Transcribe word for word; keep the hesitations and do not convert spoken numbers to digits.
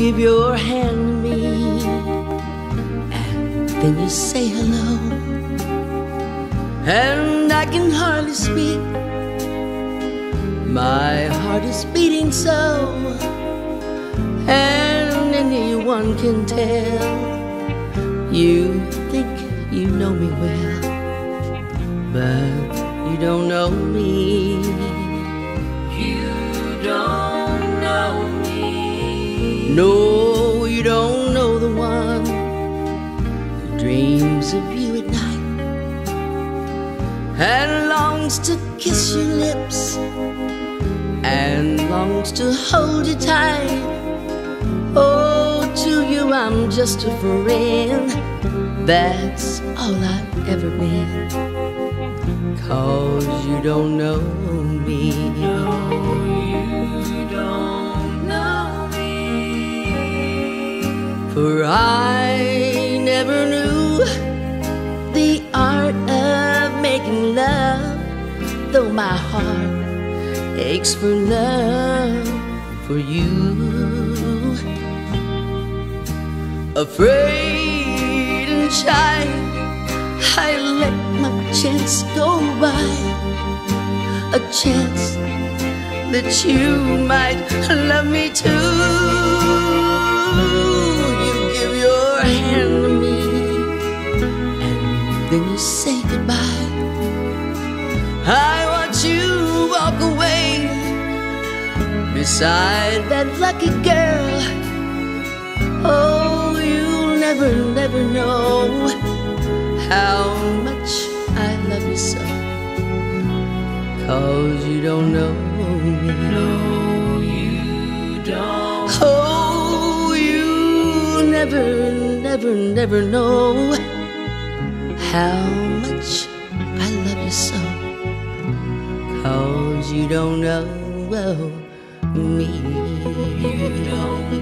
give your hand to me, and then you say hello, and I can hardly speak. My heart is beating so, and anyone can tell. You think you know me well, but you don't know me. You don't know me. No, you don't know the one who dreams of you at night and longs to kiss your lips and longs to hold you tight. Oh, to you I'm just a friend, that's all I've ever been. 'Cause you don't know me. No, you don't know me. For I never knew the art of making love, though my heart aches for love for you. Afraid and shy, I let my chance go by, a chance that you might love me too. You give your hand to me, and then you say goodbye. I watch you walk away beside that lucky girl. Oh, you'll never, never know how much I love you so. 'Cause you don't know me. No, you don't. Oh, you never, never, never know how much I love you so. 'Cause you don't know me. You don't